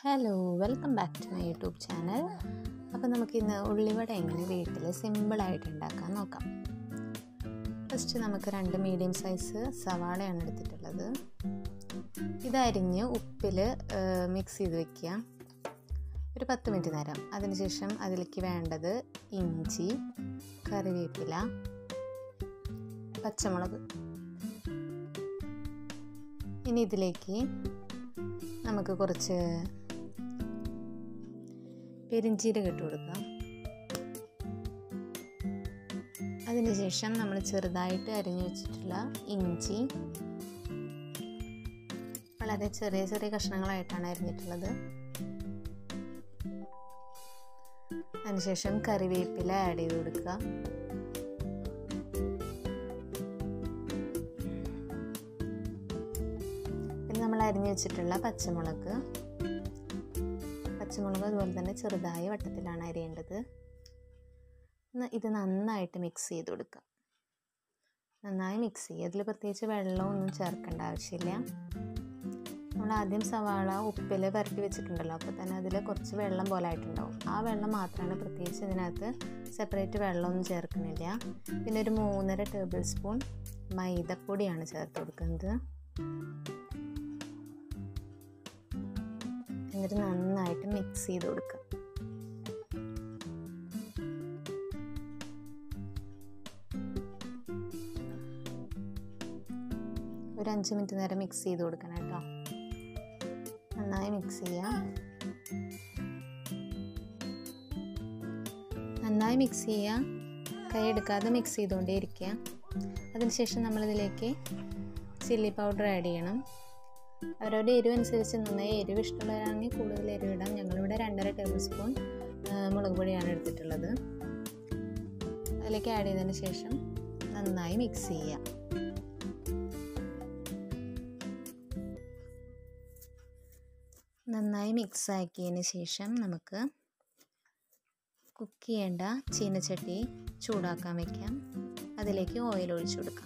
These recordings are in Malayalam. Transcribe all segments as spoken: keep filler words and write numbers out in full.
Hello, welcome back to my YouTube channel. അപ്പോൾ നമുക്കിന്ന് ഉള്ളിവട എങ്ങനെ വീട്ടിൽ സിമ്പിളായിട്ട് ഉണ്ടാക്കാൻ നോക്കാം. ഫസ്റ്റ് നമുക്ക് രണ്ട് മീഡിയം സൈസ് സവാളയാണ് എടുത്തിട്ടുള്ളത്. ഇതരിഞ്ഞ് ഉപ്പിൽ മിക്സ് ചെയ്ത് വയ്ക്കുക ഒരു പത്ത് മിനിറ്റ് നേരം. അതിനുശേഷം അതിലേക്ക് വേണ്ടത് ഇഞ്ചി, കറിവേപ്പില, പച്ചമുളക്. ഇനി ഇതിലേക്ക് നമുക്ക് കുറച്ച് പെരിഞ്ചീരകം ഇട്ട് കൊടുക്കാം. അതിനുശേഷം നമ്മൾ ചെറുതായിട്ട് അരിഞ്ഞു വെച്ചിട്ടുള്ള ഇഞ്ചി വളരെ ചെറിയ ചെറിയ കഷ്ണങ്ങളായിട്ടാണ് അരിഞ്ഞിട്ടുള്ളത്. അതിനുശേഷം കറിവേപ്പില ആഡ് ചെയ്ത് കൊടുക്കുക. പിന്നെ നമ്മൾ അരിഞ്ഞു വെച്ചിട്ടുള്ള പച്ചമുളക് പച്ചമുളക് അതുപോലെ തന്നെ ചെറുതായി വട്ടത്തിലാണ് അരിയേണ്ടത്. ഇത് നന്നായിട്ട് മിക്സ് ചെയ്ത് കൊടുക്കുക. നന്നായി മിക്സ് ചെയ്യുക. അതിൽ പ്രത്യേകിച്ച് വെള്ളമൊന്നും ചേർക്കേണ്ട ആവശ്യമില്ല. നമ്മൾ ആദ്യം സവാള ഉപ്പിൽ പുരട്ടി വെച്ചിട്ടുണ്ടല്ലോ, അപ്പോൾ തന്നെ അതിൽ കുറച്ച് വെള്ളം പോലെ ആയിട്ടുണ്ടാവും. ആ വെള്ളം മാത്രമാണ്, പ്രത്യേകിച്ച് ഇതിനകത്ത് സെപ്പറേറ്റ് വെള്ളമൊന്നും ചേർക്കുന്നില്ല. പിന്നെ ഒരു മൂന്നര ടേബിൾ സ്പൂൺ മൈദപ്പൊടിയാണ് ചേർത്ത് കൊടുക്കുന്നത്. എന്നിട്ട് നന്നായിട്ട് മിക്സ് ചെയ്ത് കൊടുക്കുക. ഒരു അഞ്ച് മിനിറ്റ് നേരം മിക്സ് ചെയ്ത് കൊടുക്കണം കേട്ടോ. നന്നായി മിക്സ് ചെയ്യാം. നന്നായി മിക്സ് ചെയ്യുക. കൈ എടുക്കാതെ മിക്സ് ചെയ്തുകൊണ്ടേ ഇരിക്കുക. അതിനുശേഷം നമ്മളിതിലേക്ക് ചില്ലി പൗഡർ ആഡ് ചെയ്യണം. അവരവരുടെ എരിവ് അനുസരിച്ച് നന്നായി എരിവ് ഇഷ്ടമുള്ളവരാണെങ്കിൽ കൂടുതൽ എരിവ് ഇടാം. ഞങ്ങളിവിടെ രണ്ടര ടേബിൾ സ്പൂൺ മുളക് പൊടിയാണ് എടുത്തിട്ടുള്ളത്. അതിലേക്ക് ആഡ് ചെയ്തതിന് ശേഷം നന്നായി മിക്സ് ചെയ്യാം. നന്നായി മിക്സ് ആക്കിയതിന് ശേഷം നമുക്ക് കുക്ക് ചെയ്യേണ്ട ചീനച്ചട്ടി ചൂടാക്കാൻ വയ്ക്കാം. അതിലേക്ക് ഓയിൽ ഒഴിച്ചു കൊടുക്കാം.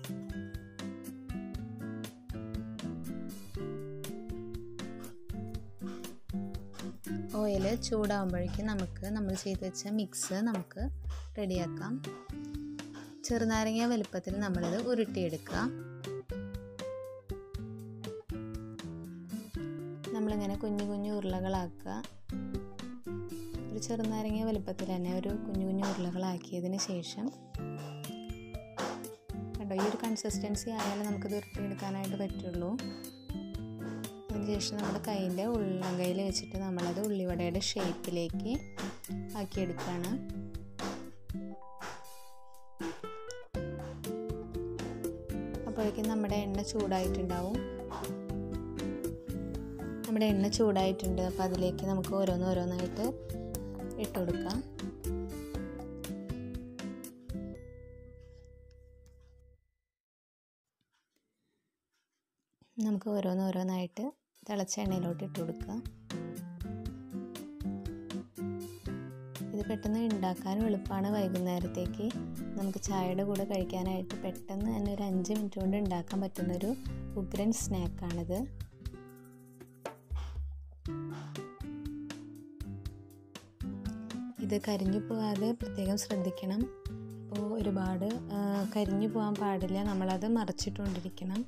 ഓയിൽ ചൂടാകുമ്പോഴേക്കും നമുക്ക് നമ്മൾ ചെയ്ത് വെച്ച മിക്സ് നമുക്ക് റെഡിയാക്കാം. ചെറുനാരങ്ങ വലുപ്പത്തിൽ നമ്മളിത് ഉരുട്ടിയെടുക്കുക. നമ്മളിങ്ങനെ കുഞ്ഞു കുഞ്ഞു ഉരുളകളാക്കുക. ഒരു ചെറുനാരങ്ങ വലുപ്പത്തിൽ തന്നെ ഒരു കുഞ്ഞു കുഞ്ഞു ഉരുളകളാക്കിയതിന് ശേഷം കണ്ടോ, ഈ ഒരു കൺസിസ്റ്റൻസി ആയാലും നമുക്കിത് ഉരുട്ടിയെടുക്കാനായിട്ട് പറ്റുള്ളൂ. അതിനുശേഷം നമ്മുടെ കൈയിൻ്റെ ഉള്ളം കയ്യിൽ വെച്ചിട്ട് നമ്മളത് ഉള്ളിവടയുടെ ഷേപ്പിലേക്ക് ആക്കിയെടുക്കുകയാണ്. അപ്പോഴേക്കും നമ്മുടെ എണ്ണ ചൂടായിട്ടുണ്ടാവും. നമ്മുടെ എണ്ണ ചൂടായിട്ടുണ്ട്. അപ്പോൾ അതിലേക്ക് നമുക്ക് ഓരോന്നോരോന്നായിട്ട് ഇട്ട് കൊടുക്കാം. നമുക്ക് ഓരോന്നോരോന്നായിട്ട് തിളച്ച എണ്ണയിലോട്ട് ഇട്ട് കൊടുക്കുക. ഇത് പെട്ടെന്ന് ഉണ്ടാക്കാനും എളുപ്പമാണ്. വൈകുന്നേരത്തേക്ക് നമുക്ക് ചായയുടെ കൂടെ കഴിക്കാനായിട്ട് പെട്ടെന്ന് തന്നെ ഒരു അഞ്ച് മിനിറ്റ് കൊണ്ട് ഉണ്ടാക്കാൻ പറ്റുന്നൊരു ഉഗ്രൻ സ്നാക്കാണിത്. ഇത് കരിഞ്ഞു പോകാതെ പ്രത്യേകം ശ്രദ്ധിക്കണം. അപ്പോൾ ഒരുപാട് കരിഞ്ഞു പോകാൻ പാടില്ല. നമ്മളത് മറിച്ചിട്ടുകൊണ്ടിരിക്കണം.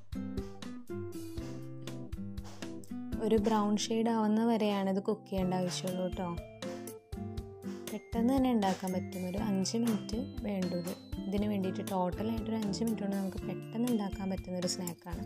ഒരു ബ്രൗൺ ഷെയ്ഡ് ആവുന്ന വരെയാണ് ഇത് കുക്ക് ചെയ്യേണ്ട ആവശ്യമുള്ളൂ കേട്ടോ. പെട്ടെന്ന് തന്നെ ഉണ്ടാക്കാൻ പറ്റും. ഒരു അഞ്ച് മിനിറ്റ് വേണ്ടത് ഇതിന് വേണ്ടിയിട്ട്. ടോട്ടലായിട്ടൊരു അഞ്ച് മിനിറ്റ് കൊണ്ട് നമുക്ക് പെട്ടെന്ന് ഉണ്ടാക്കാൻ പറ്റുന്നൊരു സ്നാക്കാണ്.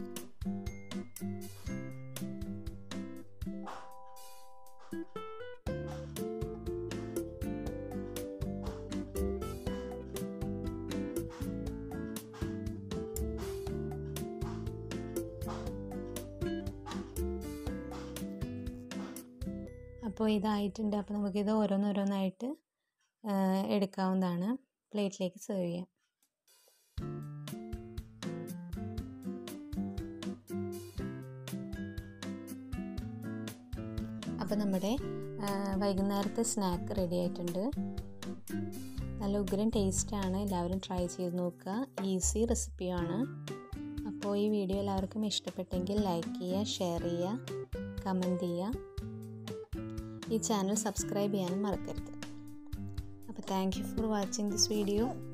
അപ്പോൾ ഇതായിട്ടുണ്ട്. അപ്പോൾ നമുക്കിത് ഓരോന്നോരോന്നായിട്ട് എടുക്കാവുന്നതാണ്. പ്ലേറ്റിലേക്ക് സെർവ് ചെയ്യാം. അപ്പോൾ നമ്മുടെ വൈകുന്നേരത്തെ സ്നാക്ക് റെഡി ആയിട്ടുണ്ട്. നല്ല ഉഗ്രൻ ടേസ്റ്റാണ്. എല്ലാവരും ട്രൈ ചെയ്ത് നോക്കുക. ഈസി റെസിപ്പിയാണ്. അപ്പോൾ ഈ വീഡിയോ എല്ലാവർക്കും ഇഷ്ടപ്പെട്ടെങ്കിൽ ലൈക്ക് ചെയ്യുക, ഷെയർ ചെയ്യുക, കമൻറ്റ് ചെയ്യുക. ഈ ചാനൽ സബ്സ്ക്രൈബ് ചെയ്യാനും മറക്കരുത്. അപ്പോൾ thank you for watching this video.